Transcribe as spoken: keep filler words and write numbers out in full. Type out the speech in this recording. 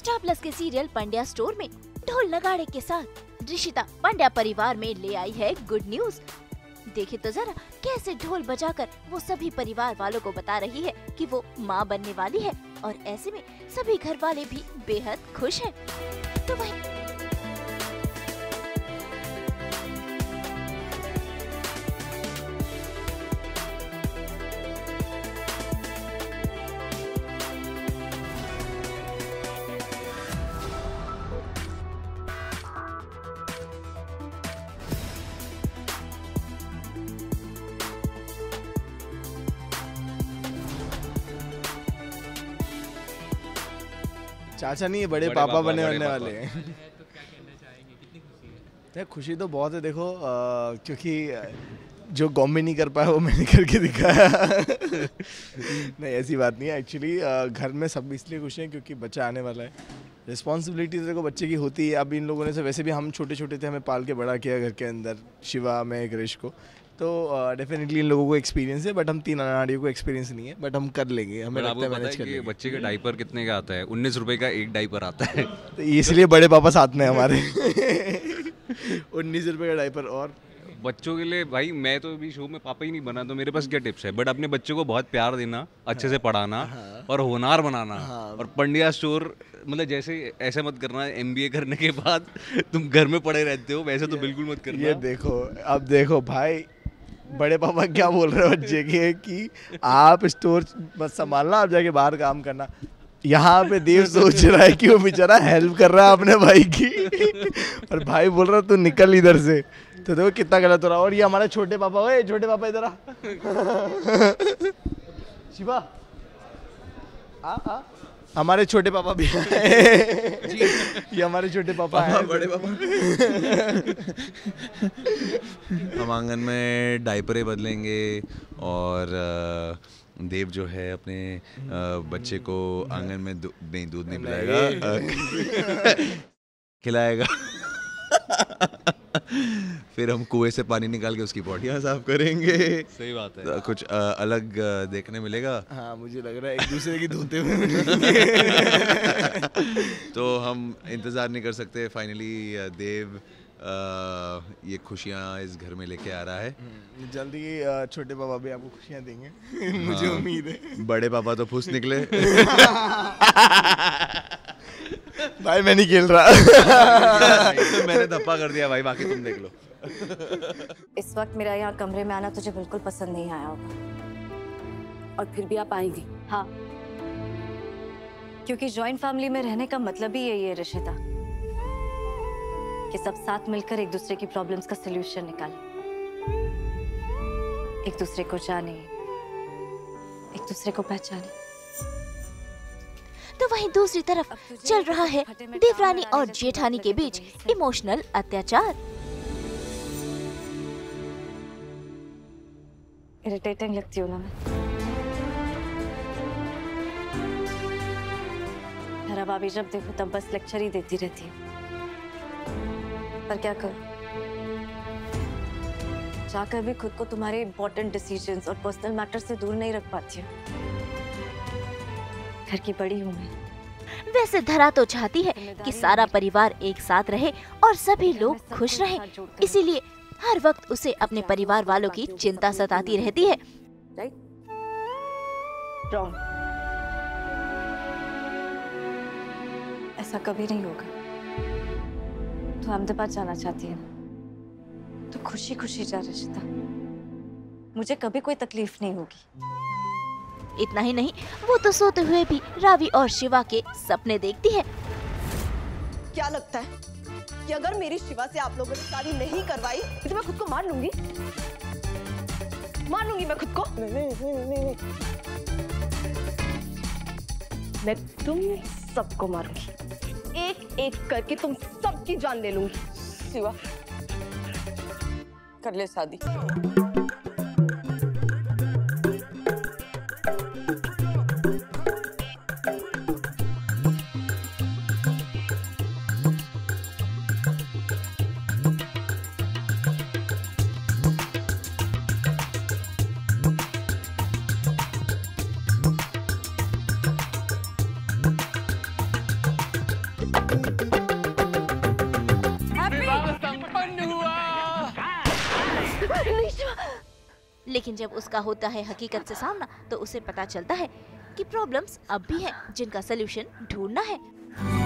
Star Plus के serial Pandya Store में ढोल नगाड़े के साथ ऋषिता पंड्या परिवार में ले आई है गुड न्यूज। देखे तो जरा कैसे ढोल बजाकर वो सभी परिवार वालों को बता रही है कि वो माँ बनने वाली है और ऐसे में सभी घर वाले भी बेहद खुश हैं। तो वही चाचा नहीं है, बड़े, बड़े पापा, पापा बने बनने वाले हैं। तो क्या कहना चाहेंगे, कितनी खुशी है? है खुशी तो बहुत है। देखो आ, क्योंकि जो गॉम में नहीं कर पाया वो मैंने करके दिखाया। नहीं ऐसी बात नहीं है। एक्चुअली घर में सब इसलिए खुश हैं क्योंकि बच्चा आने वाला है। रिस्पॉन्सिबिलिटी तो देखो बच्चे की होती है। अब इन लोगों ने से वैसे भी हम छोटे छोटे थे, हमें पाल के बड़ा किया घर के अंदर, शिवा में क्रिश को, तो डेफिनेटली uh, इन लोगों को एक्सपीरियंस है। बट हम तीन अनाड़ियों को एक्सपीरियंस नहीं है, बट हम कर लेंगे। हमें लगता है मैनेज कर लेंगे। बच्चे का डाइपर कितने का आता है? उन्नीस रुपए का एक डाइपर आता है। तो इसलिए बड़े पापा साथ में हमारे। उन्नीस रुपए का डाइपर। और बच्चों के लिए भाई मैं तो अभी शो में पापा ही नहीं बना, तो मेरे पास क्या टिप्स है? बट अपने बच्चों को बहुत प्यार देना, अच्छे से पढ़ाना और होनहार बनाना। और पंड्या स्टोर मतलब जैसे ऐसे मत करना एमबीए करने के बाद तुम घर में पड़े रहते हो, वैसे तो बिल्कुल मत करना। ये देखो, अब देखो भाई बड़े पापा क्या बोल रहे हो बच्चे के कि आप स्टोर बस संभालना, आप जाके बाहर काम करना। यहाँ पे देव सोच रहा है कि वो बेचारा हेल्प कर रहा है अपने भाई की, और भाई बोल रहा तू निकल इधर से। तो देखो कितना गलत हो रहा है। और ये हमारे छोटे पापा, ओए छोटे पापा इधर आ। शिवा आ आ हमारे छोटे पापा भी ये हमारे छोटे पापा हैं, बड़े पापा। हम आंगन में डायपरें बदलेंगे और देव जो है अपने बच्चे को आंगन में दू, नहीं दूध नहीं पिलाएगा, खिलाएगा। फिर हम कुएं से पानी निकाल के उसकी पॉटियाँ साफ करेंगे। सही बात है। तो कुछ आ, अलग देखने मिलेगा। हाँ मुझे लग रहा है एक दूसरे की धोते हुए। तो हम इंतज़ार नहीं कर सकते। फाइनली देव आ, ये खुशियाँ इस घर में लेके आ रहा है। जल्दी छोटे पापा भी आपको खुशियाँ देंगे। मुझे उम्मीद है। बड़े पापा तो फुस निकले। भाई मैं नहीं खेल रहा। तो मैंने धप्पा कर दिया भाई, बाकी तुम देख लो। इस वक्त मेरा यहाँ कमरे में आना तुझे बिल्कुल पसंद नहीं आया होगा, और फिर भी आप आएंगी। हाँ, क्योंकि जॉइंट फैमिली में रहने का मतलब ही यही है ऋषिता, कि सब साथ मिलकर एक दूसरे की प्रॉब्लम्स का सलूशन निकालें, एक दूसरे को जाने, एक दूसरे को पहचाने। तो वहीं दूसरी तरफ चल रहा है देवरानी और जेठानी के बीच इमोशनल अत्याचार। इरिटेटिंग लगती हूँ ना मैं। मेरा भाभी जब देखो तब बस लेक्चर ही देती रहती है, पर क्या करूं, जाकर भी खुद को तुम्हारे इम्पोर्टेंट डिसीजंस और पर्सनल मैटर से दूर नहीं रख पाती हूँ। घर की बड़ी हूँ मैं। वैसे धरा तो चाहती है कि सारा परिवार एक साथ रहे और सभी लोग खुश रहें, इसीलिए हर वक्त उसे अपने परिवार वालों की चिंता सताती रहती है। राइट? रॉन्ग। ऐसा कभी नहीं होगा। तो अहमदाबाद जाना चाहती है ना, तो खुशी खुशी जा रिश्ता, मुझे कभी कोई तकलीफ नहीं होगी। इतना ही नहीं, वो तो सोते हुए भी रावी और शिवा के सपने देखती है। क्या लगता है कि अगर मेरी शिवा से आप लोगों ने शादी नहीं करवाई तो मैं खुद को मार लूंगी? मार लूंगी मैं खुद को? नहीं नहीं नहीं नहीं, मैं तुम सबको मारूंगी, एक एक करके तुम सबकी जान ले लूंगी। शिवा कर ले शादी। लेकिन जब उसका होता है हकीकत से सामना तो उसे पता चलता है कि प्रॉब्लम्स अब भी हैं जिनका सलूशन ढूंढना है।